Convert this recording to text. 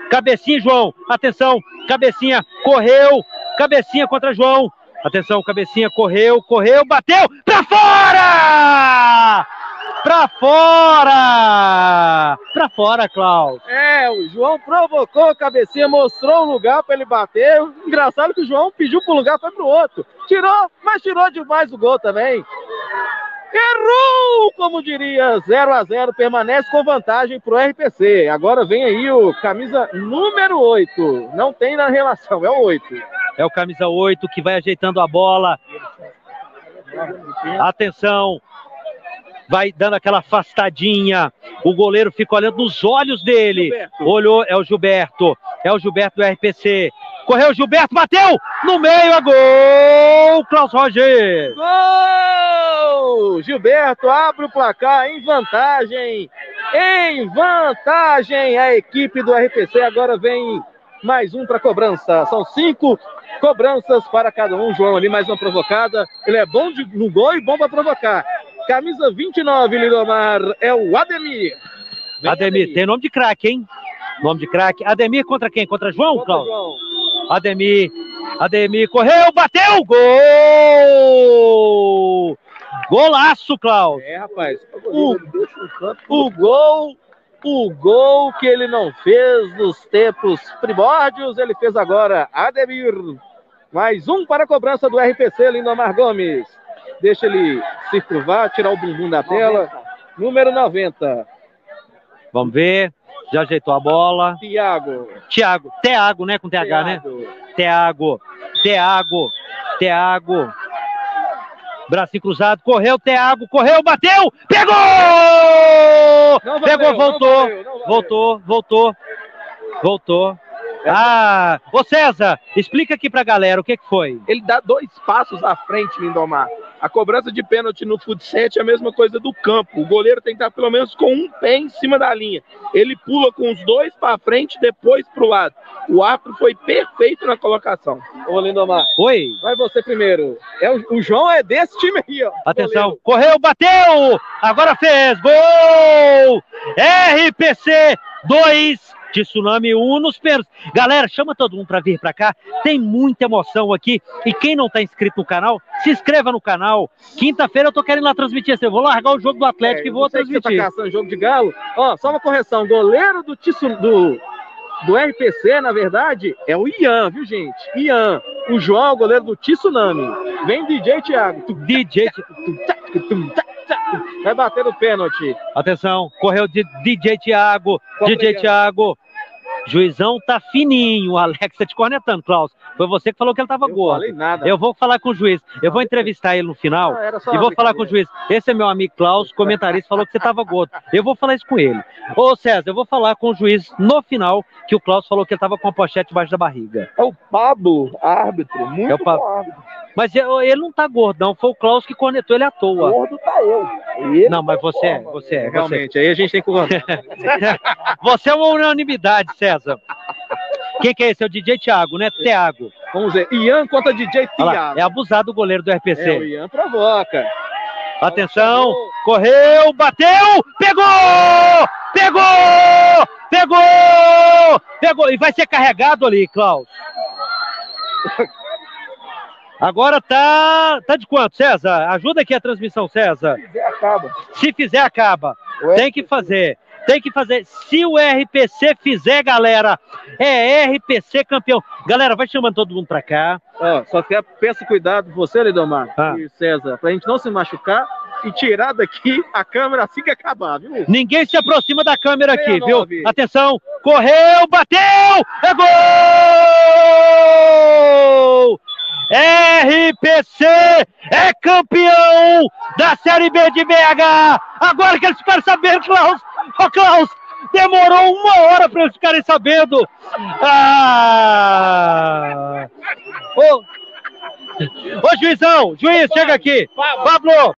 Cabecinha, João. Atenção, Cabecinha, correu. Cabecinha contra João. Atenção, Cabecinha, correu, bateu. Pra fora! Pra fora! Pra fora, Klaus. O João provocou a Cabecinha, mostrou o lugar para ele bater. Engraçado que o João pediu pro lugar, foi pro outro. Tirou, mas tirou demais o gol também. Errou, como diria, 0-0, permanece com vantagem pro RPC. Agora vem aí o camisa número 8. Não tem na relação, é o 8. É o camisa 8 que vai ajeitando a bola. Atenção. Vai dando aquela afastadinha. O goleiro fica olhando nos olhos dele. Gilberto. Olhou, é o Gilberto. É o Gilberto do RPC. Correu, Gilberto, bateu! No meio, é gol! Klaus Roger! Gol! Gilberto abre o placar em vantagem. Em vantagem a equipe do RPC. Agora vem mais um para cobrança. São 5 cobranças para cada um. João ali, mais uma provocada. Ele é bom no gol e bom para provocar. Camisa 29, Lindomar, é o Ademir. Ademir, tem nome de craque, hein? Nome de craque. Ademir contra quem? Contra João, Klaus? Ademir, correu, bateu, gol! Golaço, Klaus. Rapaz, o gol que ele não fez nos tempos primórdios, ele fez agora. Ademir, mais um para a cobrança do RPC, Lindomar Gomes. Deixa ele se curvar, tirar o bumbum da tela. Número 90. Vamos ver. Já ajeitou a bola. Thiago, né? Com TH, né? Thiago. Bracinho cruzado. Correu, Thiago. Correu, bateu. Pegou! Pegou, voltou. Ô César, explica aqui pra galera o que foi. Ele dá 2 passos à frente, Lindomar. A cobrança de pênalti no futsal é a mesma coisa do campo. O goleiro tem que estar pelo menos com um pé em cima da linha. Ele pula com os 2 para frente, depois para o lado. O árbitro foi perfeito na colocação. Ô, Lindomar. Oi. Vai você primeiro. O João é desse time aí, ó. Atenção. Correu, bateu. Agora fez. Gol! RPC 2. Tsunami 1 nos pênaltis. Galera, chama todo mundo para vir para cá. Tem muita emoção aqui. E quem não tá inscrito no canal, se inscreva no canal. Quinta-feira eu tô querendo lá transmitir. Eu vou largar o jogo do Atlético e vou transmitir. Você tá caçando jogo de galo? Ó, só uma correção. Goleiro do RPC, na verdade, é o Ian, viu, gente? Ian. O João é o goleiro do Tsunami. Vem DJ Thiago. Vai bater no pênalti. Atenção, correu de DJ Thiago. Thiago. Juizão tá fininho. O Alex tá te cornetando, Klaus. Foi você que falou que ele tava gordo. Não falei nada. Eu vou falar com o juiz. Eu vou entrevistar ele no final e vou falar com o juiz. Esse é meu amigo Klaus, comentarista, falou que você tava gordo. Eu vou falar isso com ele. Ô César, eu vou falar com o juiz no final que o Klaus falou que ele tava com a pochete debaixo da barriga. É o Pablo, árbitro. Muito bom árbitro. Mas ele não tá gordo, não. Foi o Klaus que cornetou ele à toa. Gordo tá eu. Não, mas você é. Realmente, aí a gente tem que... Você é uma unanimidade, César. Quem que é esse? É o DJ Thiago, né? Thiago. Vamos ver. Ian contra DJ Thiago. É abusado o goleiro do RPC. O Ian provoca. Atenção. Correu, bateu, pegou! E vai ser carregado ali, Klaus. Agora tá de quanto, César? Ajuda aqui a transmissão, César. Se fizer, acaba. Tem que fazer. Se o RPC fizer, galera, é RPC campeão. Galera, vai chamando todo mundo pra cá. Só peço cuidado você, Lindomar e César, pra gente não se machucar e tirar daqui a câmera assim que acabar, viu? Ninguém se aproxima da câmera aqui, viu? Atenção, correu, bateu, é gol! RPC é campeão da Série B de BH. Agora que eles ficaram sabendo, Klaus. Ô, Klaus, demorou 1 hora para eles ficarem sabendo. Ô, juizão, juiz, chega aqui. Pablo.